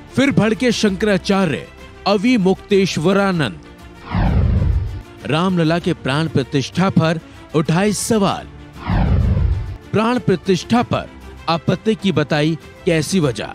फिर भड़के शंकराचार्य अविमुक्तेश्वरानंद। रामलला के प्राण प्रतिष्ठा पर उठाए सवाल। प्राण प्रतिष्ठा पर आपत्ति की बताई कैसी वजह।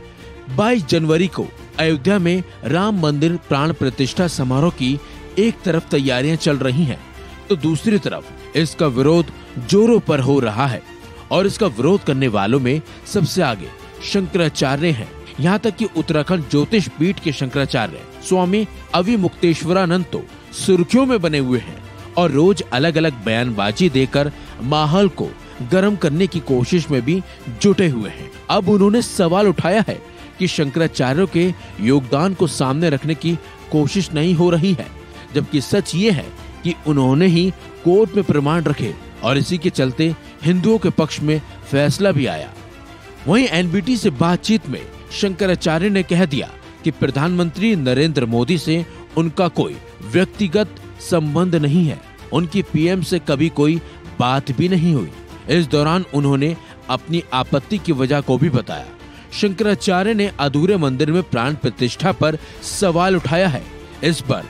22 जनवरी को अयोध्या में राम मंदिर प्राण प्रतिष्ठा समारोह की एक तरफ तैयारियां चल रही हैं, तो दूसरी तरफ इसका विरोध जोरों पर हो रहा है और इसका विरोध करने वालों में सबसे आगे शंकराचार्य हैं। यहाँ तक कि उत्तराखंड ज्योतिष पीठ के शंकराचार्य स्वामी अविमुक्तेश्वरानंद तो सुर्खियों में बने हुए हैं और रोज अलग अलग बयानबाजी देकर माहौल को गर्म करने की कोशिश में भी जुटे हुए हैं। अब उन्होंने सवाल उठाया है कि शंकराचार्यों के योगदान को सामने रखने की कोशिश नहीं हो रही है, जबकि सच ये है कि उन्होंने ही कोर्ट में प्रमाण रखे और इसी के चलते हिंदुओं के पक्ष में फैसला भी आया। वहीं एनबीटी से बातचीत में शंकराचार्य ने कह दिया कि प्रधानमंत्री नरेंद्र मोदी से उनका कोई व्यक्तिगत संबंध नहीं है, उनकी पीएम से कभी कोई बात भी नहीं हुई। इस दौरान उन्होंने अपनी आपत्ति की वजह को भी बताया। शंकराचार्य ने अधूरे मंदिर में प्राण प्रतिष्ठा पर सवाल उठाया है। इस पर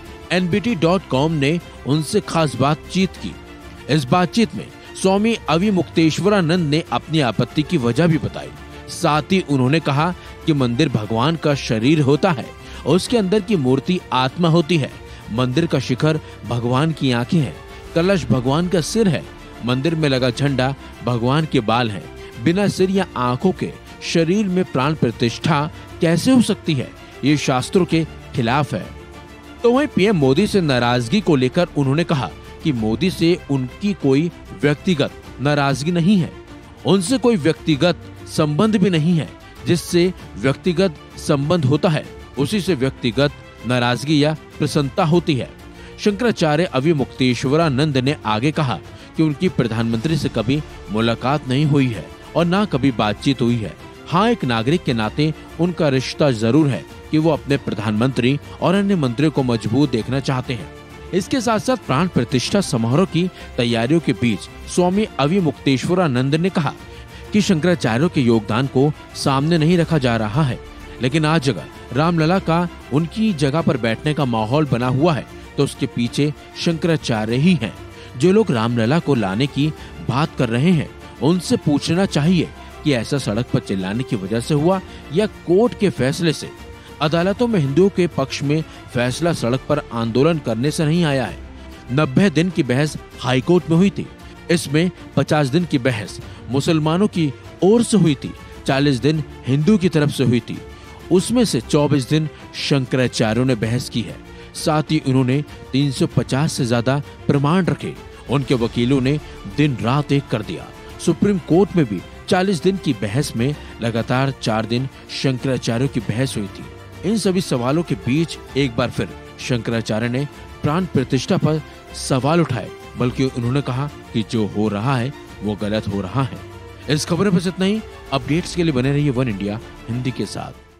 nbt.com ने उनसे खास बातचीत की। इस बातचीत में स्वामी अविमुक्तेश्वरानंद ने अपनी आपत्ति की वजह भी बताई। साथ ही उन्होंने कहा कि मंदिर भगवान का शरीर होता है, उसके अंदर की मूर्ति आत्मा होती है। मंदिर का शिखर भगवान की आंखें हैं, कलश भगवान का सिर है, मंदिर में लगा झंडा भगवान के बाल हैं। बिना सिर या आंखों के शरीर में प्राण प्रतिष्ठा कैसे हो सकती है? ये शास्त्रों के खिलाफ है। तो वहीं पीएम मोदी से नाराजगी को लेकर उन्होंने कहा कि मोदी से उनकी कोई व्यक्तिगत नाराजगी नहीं है, उनसे कोई व्यक्तिगत संबंध भी नहीं है। जिससे व्यक्तिगत संबंध होता है उसी से व्यक्तिगत नाराजगी या प्रसन्नता होती है। शंकराचार्य अविमुक्तेश्वरानंद ने आगे कहा कि उनकी प्रधानमंत्री से कभी मुलाकात नहीं हुई है और ना कभी बातचीत हुई है। हाँ, एक नागरिक के नाते उनका रिश्ता जरूर है कि वो अपने प्रधानमंत्री और अन्य मंत्रियों को मजबूत देखना चाहते हैं। इसके साथ साथ प्राण प्रतिष्ठा समारोह की तैयारियों के बीच स्वामी अविमुक्तेश्वरानंद ने कहा कि शंकराचार्यों के योगदान को सामने नहीं रखा जा रहा है, लेकिन आज अगर रामलला का उनकी जगह पर बैठने का माहौल बना हुआ है तो उसके पीछे शंकराचार्य ही हैं। जो लोग रामलला को लाने की बात कर रहे हैं उनसे पूछना चाहिए कि ऐसा सड़क पर चिल्लाने की वजह से हुआ या कोर्ट के फैसले से। अदालतों में हिंदुओं के पक्ष में फैसला सड़क पर आंदोलन करने से नहीं आया है। 90 दिन की बहस हाईकोर्ट में हुई थी। इसमें 50 दिन की बहस मुसलमानों की ओर से हुई थी, 40 दिन हिंदू की तरफ से हुई थी। उसमें से 24 दिन शंकराचार्यों ने बहस की है। साथ ही उन्होंने 350 से ज्यादा प्रमाण रखे। उनके वकीलों ने दिन रात एक कर दिया। सुप्रीम कोर्ट में भी 40 दिन की बहस में लगातार 4 दिन शंकराचार्यों की बहस हुई थी। इन सभी सवालों के बीच एक बार फिर शंकराचार्य ने प्राण प्रतिष्ठा पर सवाल उठाए, बल्कि उन्होंने कहा कि जो हो रहा है वो गलत हो रहा है। इस खबर में बस इतना ही। अपडेट्स के लिए बने रहिए वन इंडिया हिंदी के साथ।